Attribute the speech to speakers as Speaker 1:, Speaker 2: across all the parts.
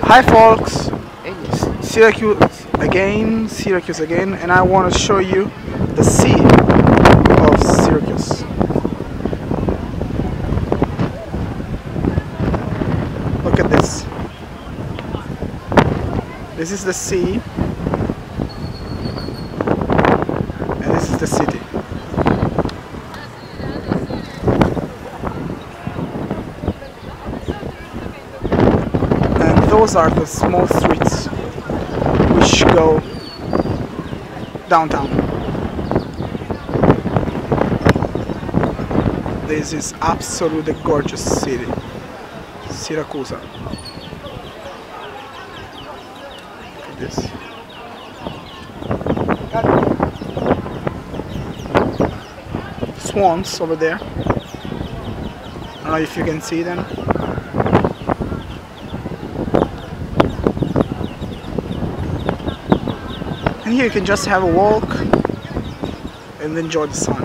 Speaker 1: Hi folks, Syracuse again, and I want to show you the sea of Syracuse. Look at this. This is the sea, and this is the city. Those are the small streets which go downtown. This is absolutely gorgeous city, Siracusa. Look at this. Swans over there. I don't know if you can see them. And here you can just have a walk and enjoy the sun.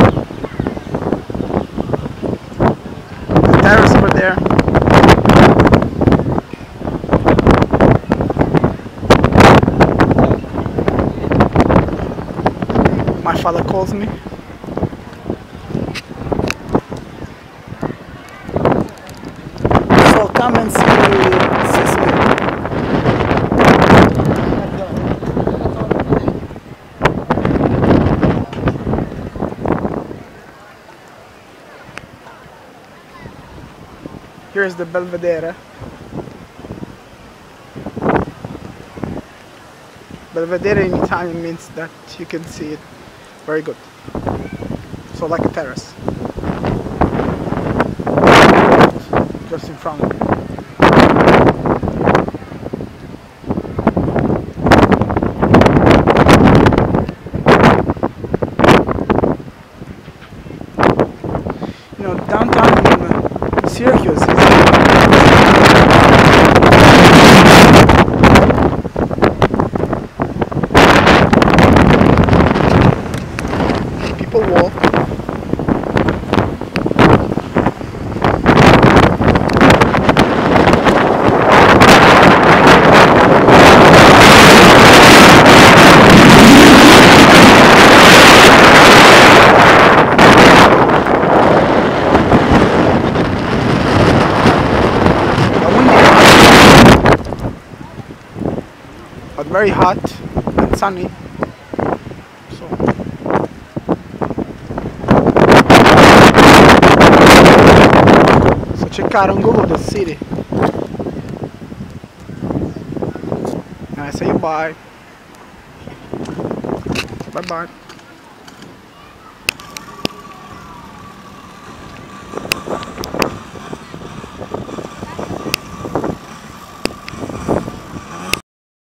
Speaker 1: The terrace over there. My father calls me. So come and see me. Here is the Belvedere. Belvedere in Italian means that you can see it very good. So like a terrace. Just in front of me. You know, downtown Syracuse is people walk. But very hot and sunny. So cercare on Google the city. And I say bye. Bye bye.